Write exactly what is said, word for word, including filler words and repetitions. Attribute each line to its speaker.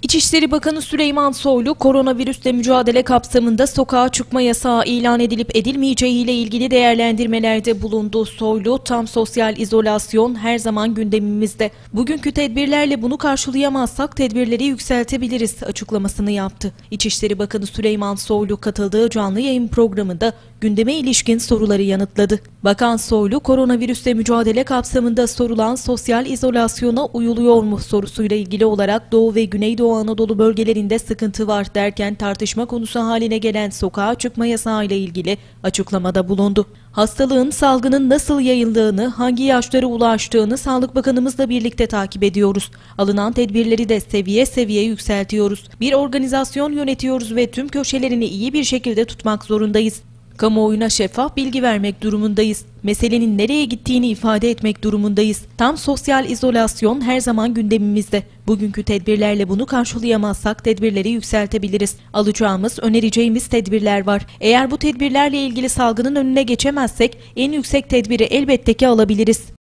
Speaker 1: İçişleri Bakanı Süleyman Soylu, koronavirüsle mücadele kapsamında sokağa çıkma yasağı ilan edilip edilmeyeceği ile ilgili değerlendirmelerde bulundu. Soylu, tam sosyal izolasyon her zaman gündemimizde. Bugünkü tedbirlerle bunu karşılayamazsak tedbirleri yükseltebiliriz açıklamasını yaptı. İçişleri Bakanı Süleyman Soylu katıldığı canlı yayın programında gündeme ilişkin soruları yanıtladı. Bakan Soylu, koronavirüsle mücadele kapsamında sorulan sosyal izolasyona uyuluyor mu sorusuyla ilgili olarak Doğu ve Güneydoğu Anadolu bölgelerinde sıkıntı var derken tartışma konusu haline gelen sokağa çıkma yasağı ile ilgili açıklamada bulundu. Hastalığın, salgının nasıl yayıldığını, hangi yaşlara ulaştığını Sağlık Bakanımızla birlikte takip ediyoruz. Alınan tedbirleri de seviye seviye yükseltiyoruz. Bir organizasyon yönetiyoruz ve tüm köşelerini iyi bir şekilde tutmak zorundayız. Kamuoyuna şeffaf bilgi vermek durumundayız. Meselenin nereye gittiğini ifade etmek durumundayız. Tam sosyal izolasyon her zaman gündemimizde. Bugünkü tedbirlerle bunu karşılayamazsak tedbirleri yükseltebiliriz. Alacağımız, önereceğimiz tedbirler var. Eğer bu tedbirlerle ilgili salgının önüne geçemezsek en yüksek tedbiri elbette ki alabiliriz.